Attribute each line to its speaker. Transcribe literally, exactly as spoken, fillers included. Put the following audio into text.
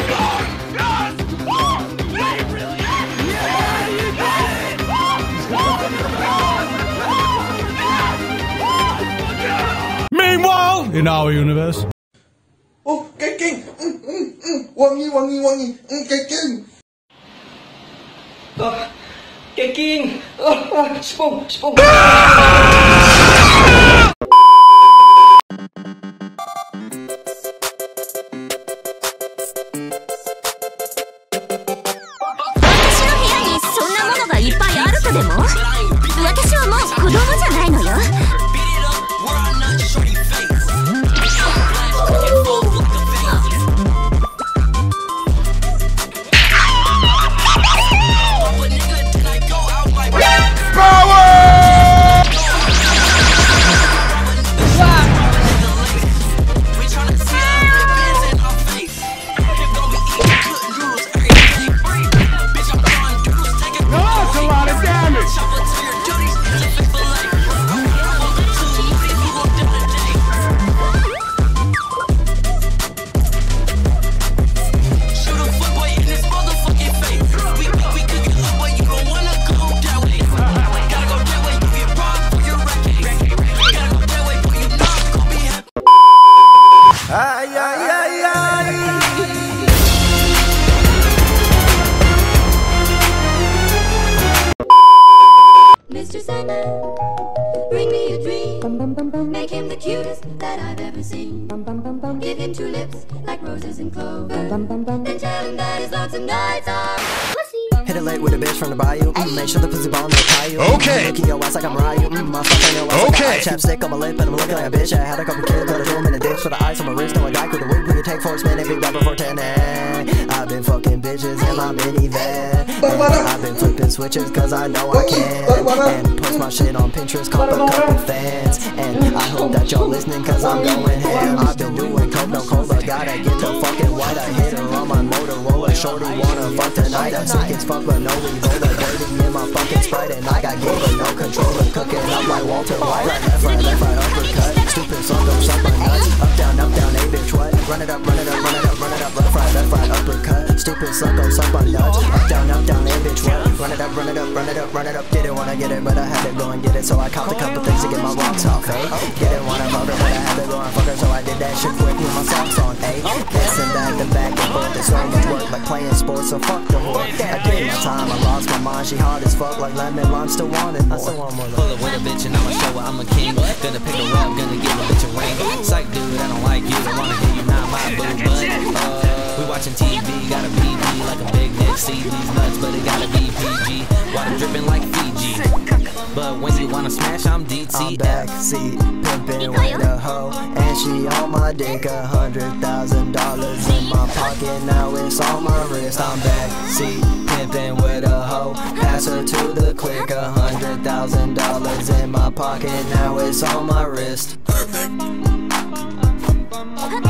Speaker 1: Meanwhile, in our universe.
Speaker 2: Oh, cái kinh, ừ, ừ, ừ. Wangi, wangi, wangi, ừ, cái kinh.
Speaker 3: Ờ, cái kinh, ờ, ờ, spoon, spoon.
Speaker 2: Ay, ay, ay, ay.
Speaker 4: Mister Sandman, bring me a dream. Make him the cutest that I've ever seen. Give him two lips like roses and clover. Then tell him that his lonesome nights are pussy.
Speaker 5: Hit it late with a bitch from the bayou. Mm, make sure the pussy ball no tie you.
Speaker 6: Okay.
Speaker 5: Look at your ass like I'm Ryu. Mm, my fuck on your ass
Speaker 6: okay.
Speaker 5: like I got chapstick on my lip and I'm looking like a bitch. I had a couple kids, got a room in a ditch for the ice on my wrist. No, a guy could have wig. We could take force, man, if he got before ten. I've been fucking bitches in my minivan. I've been flipping switches cause I know I can. And post my shit on Pinterest, call a couple fans. And I hope that y'all listening cause I'm going ham. I've been doing coke, no cola, gotta get the fucking white. I hit her on my Motorola, shorty wanna fuck tonight. I'm sick as fuck but no Ebola, dirty in my fucking Sprite. And I got game but no controller, cooking up like Walter White. Right, left, right, left, right, uppercut. Stupid song, don't suck my nuts. Up, down, up, down, a bitch, what? Run it up, run it up, run it up, run it up. Left, right, left, right, uppercut. Stupid suck, don't suck my nuts. Up, down, up, down, a bitch, what? Run it up, run it up, run it up, run it up. Didn't wanna get it but I had to go and get it. So I copped a couple things to get my rocks off, eh? Didn't wanna fuck her but I had to go and fuck her. So I did that shit quick with my socks on, eh? Dancing back to back and forth. It's so much work like playing sports, so fuck the whore. I did my time, I lost my mind. She hard as fuck like lemon lime, still wanted more.
Speaker 7: Pull up with a bitch and I'ma show her I'm a king. Gonna pick her up, gonna give a bitch a ring. Psych dude, I don't like you, don't wanna hear you, not my boo. But uh, we watching T V, got a P V like a big Nick. See these nuts, but it gotta be P G. Water dripping like Fiji. But when you wanna smash, I'm D T F.
Speaker 5: I'm backseat, pimpin' with a hoe, and she on my dick. A hundred thousand dollars in my pocket, now it's on my wrist. I'm backseat, pimpin' with a hoe, pass her to the click. A hundred thousand dollars in my pocket, now it's on my wrist.